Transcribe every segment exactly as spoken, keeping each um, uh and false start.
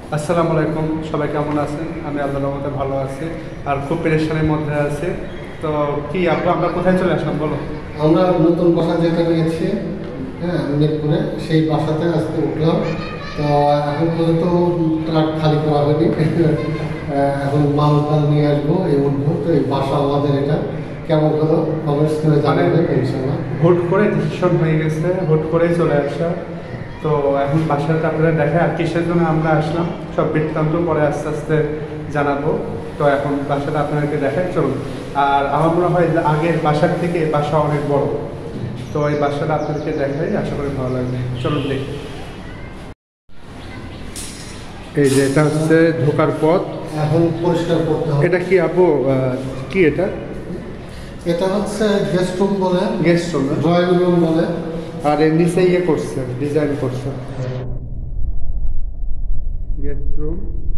আসসালামু আলাইকুম, সবাই কেমন আছেন? আমি আল্লাহর রহমতে ভালো আছি, আর খুব পেরেশানির মধ্যে আছি। তো কি আপু, আমরা কোথায় চলে আসলাম বলো? আমরা নতুন বাসা যেটা নিয়েছি, হ্যাঁ, মিরপুরে, সেই বাসাতে আজকে উঠলাম। তো এখন পর্যন্ত ট্রাক খালি করা হয়নি। এখন মাল টাল নিয়ে আসবো, এই উঠবো। তো এই বাসা আমাদের এটা কেমন হলো কমেন্টস করে জানাবেন ইনশাআল্লাহ। হুট করে ডিসিশন হয়ে গেছে, হুট করেই চলে আসা। তো এখন বাসাটা আপনারা দেখে আর কিসের জন্য আমরা আসলাম সব বৃত্তান্ত পরে আস্তে আস্তে জানাবো। তো এখন বাসাটা আপনাদেরকে দেখাই, চলুন। আর আমার মনে হয় যে আগের বাসার থেকে এই বাসা অনেক বড়। তো এই বাসাটা আপনাদেরকে দেখাই, আশা করি ভালো লাগবে। চলুন দেখি। এই যে এটা হচ্ছে ঢোকার পথ। এখন পরিষ্কার করতে হবে। এটা কি আপু, কি এটা? এটা হচ্ছে গেস্ট রুম বলে, গেস্ট রুম, ড্রয়িং রুম বলে। আর এর নিচে ইয়ে করছে, ডিজাইন করছে গেস্ট রুম।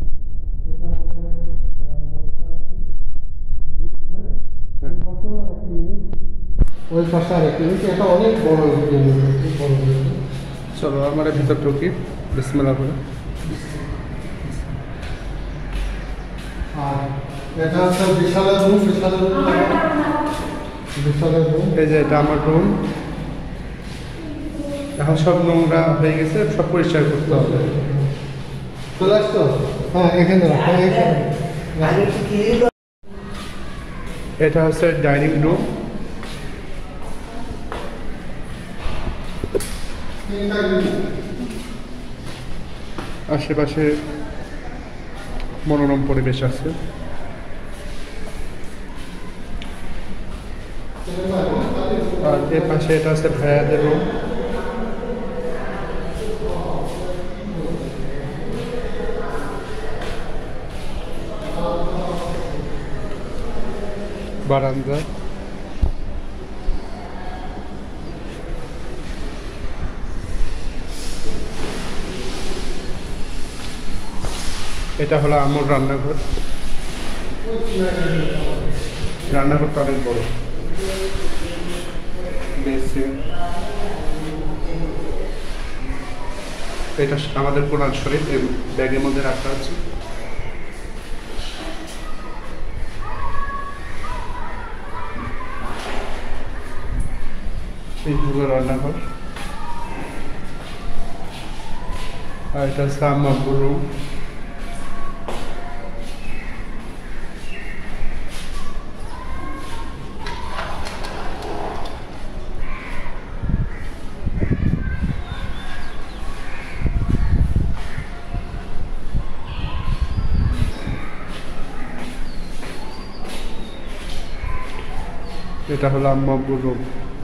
ওই পাশে আর একটু, এটা অনেক বড় বড়। চলো আমরা ভিতর ঢুকি, বিসমিল্লাহ করে। আর এটা হচ্ছে বিশালের রুম, বিশালের রুম, বিশালের রুম। এই যে এটা আমার রুম। এখন সব নোংরা হয়ে গেছে, সব পরিষ্কার করতে হবে। চলে আসতো? হ্যাঁ, এখানে রাখো, এখানে। এটা হচ্ছে ডাইনিং রুম। আশেপাশে মনোরম পরিবেশ আছে। আর এর পাশে এটা আছে ভাইয়াদের রুম। বারান্দা। এটা হলো আমার রান্নাঘর। রান্নাঘরটা অনেক বড়। বেসিন। এটা আমাদের কোরআন শরীফ এই ব্যাগের মধ্যে রাখা আছে। এই হলো রান্নাঘর। আর এটা হচ্ছে আমার রুম। এটা হলো আম্মা আব্বুর রুম।